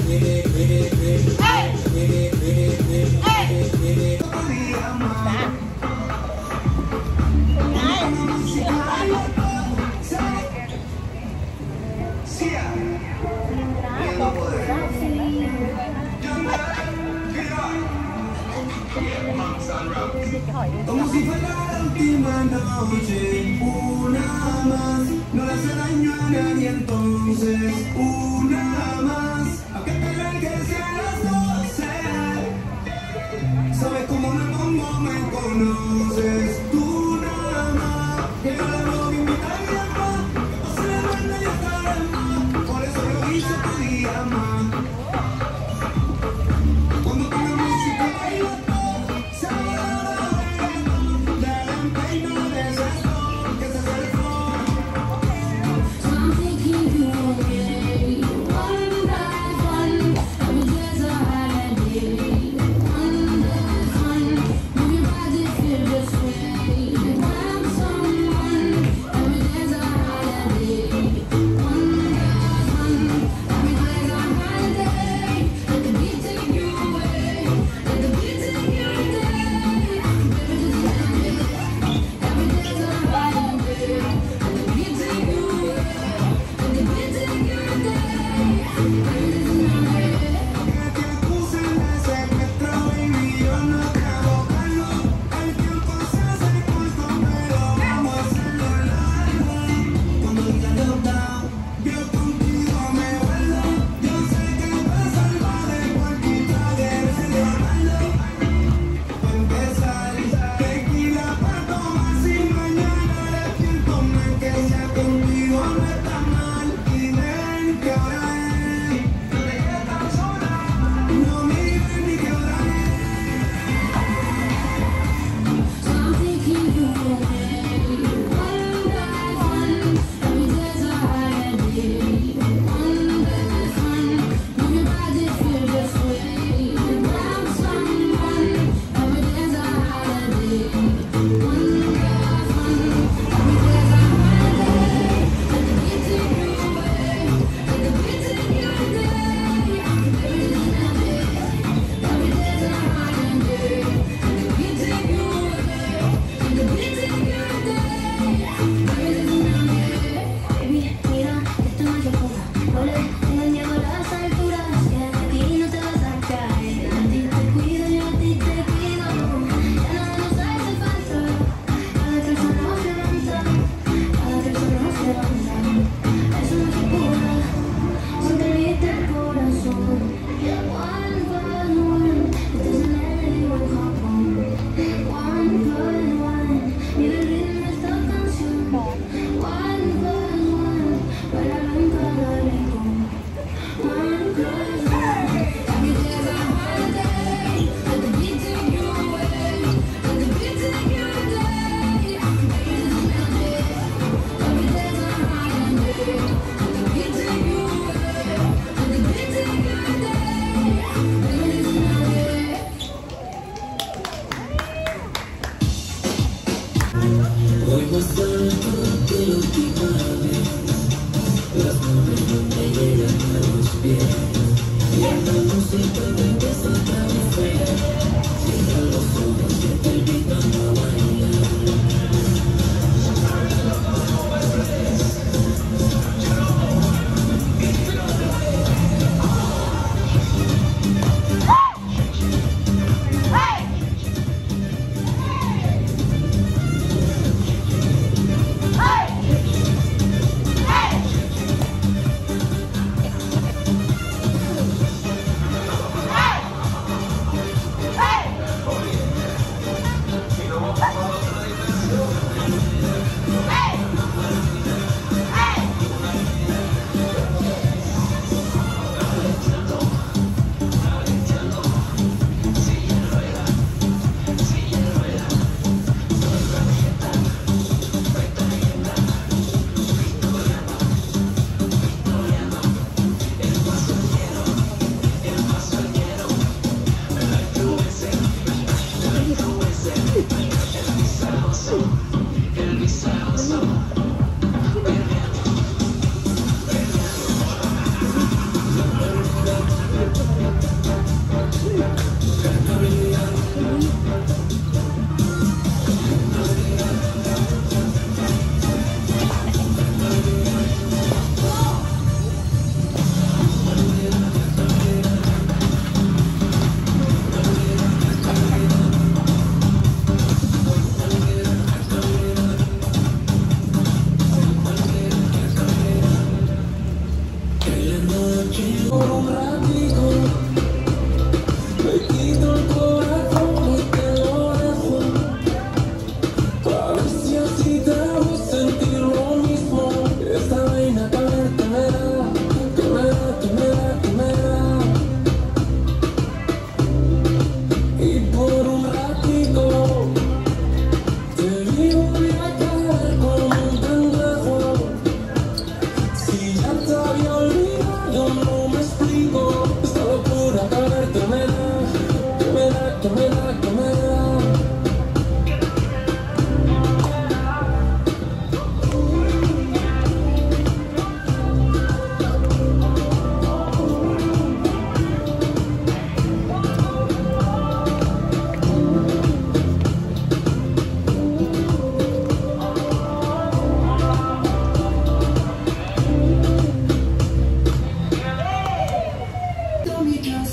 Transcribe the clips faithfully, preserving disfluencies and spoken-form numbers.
Como si fuera la última noche, una más, no le hace daño a nadie entonces, una más, aunque te largues a las doce, sabes cómo me pongo, me conoces, tú nada más, que yo la voy a invitar y demás, que pase la banda y estaré más, por eso yo hice tu día más.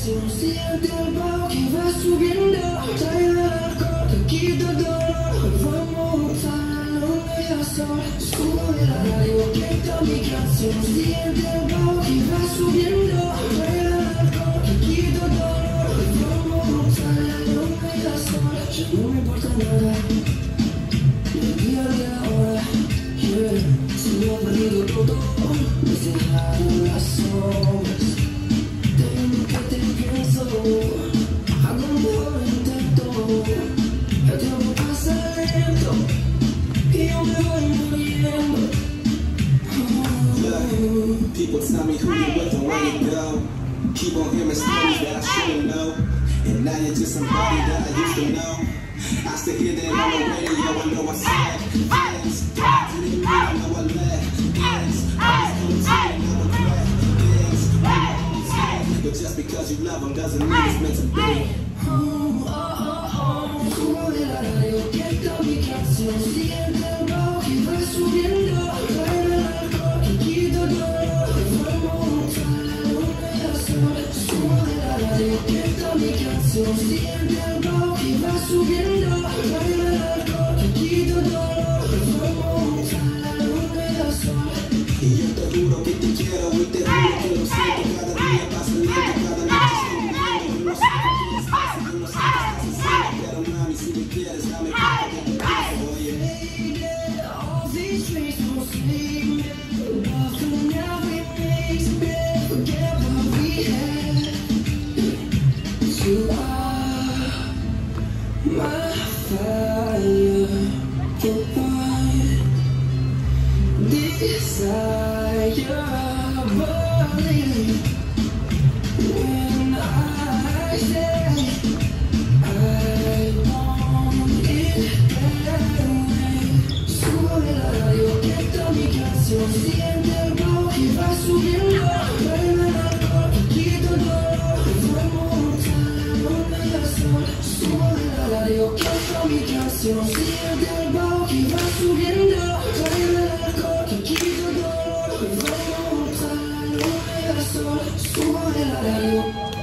canción, siente el bajo que va subiendo, trae el alcohol, te quita el dolor, vamos a la luna y al sol, sube la radio, que está mi canción, siente el bajo que va subiendo, trae el alcohol, te quita el dolor, vamos a la luna y al sol, ya no me importa nada, el día de ahora, yeah, si no he perdido todo, me dejaron las sombras. Te pienso, hago un buen intento, el tiempo pasa lento y yo me voy muriendo. Look, people tell me who you with and where you go. Keep on hearing stories that I shouldn't know, and now you're just somebody that I used to know. I still hear that on the radio, I know I said things, didn't mean I know I let things, I was gonna tell you now I regret things. But just because you love them doesn't mean it's meant to be. Oh, oh, oh, oh. Sube la radio, que está mi canción, siente el bajo que va subiendo, trae el alcohol, que quita el dolor, vamos a la luna y al sol. Sube la radio, que está mi canción, siente el bajo que va subiendo, trae el alcohol, que quita el dolor, vamos a la luna y al sol. Y yo te juro que te quiero y te juro que lo siento cada día pasa lento, cada noche estoy viviendo. Yo no sé qué quieres hacer, yo no sé qué estás haciendo, pero mami, si me quieres, dame cuenta que te pienso, oye. All these dreams will sleep me, but for now it makes me forget what we had. You are my fire, the one desire, believe when I say I want it that way. Sube la radio, que está mi canción, siente el bajo que va subiendo, trae el alcohol, que quita el dolor, vamos a la luna y al sol. Sube la radio, que está mi canción, siente el bajo que va subiendo, trae el alcohol, que quita el dolor, vamos a la luna y al sol. Sube la radio.